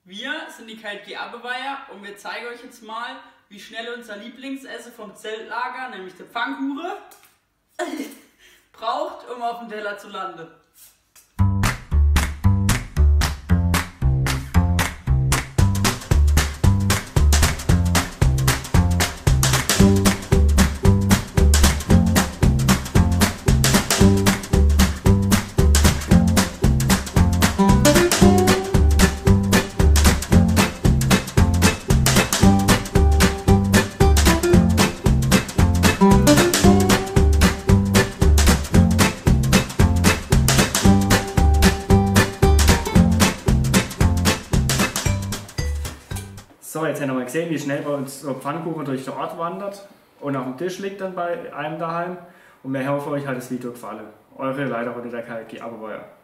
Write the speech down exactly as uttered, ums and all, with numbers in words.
Wir sind die K J G Abeweier und wir zeigen euch jetzt mal, wie schnell unser Lieblingsessen vom Zeltlager, nämlich der Pfannkuchen, braucht, um auf dem Teller zu landen. So, jetzt haben wir mal gesehen, wie schnell bei uns so Pfannkuchen durch den Ort wandert und auf dem Tisch liegt dann bei einem daheim. Und wir hoffen, euch hat das Video gefallen. Eure Leiterin der K J G Abeweier.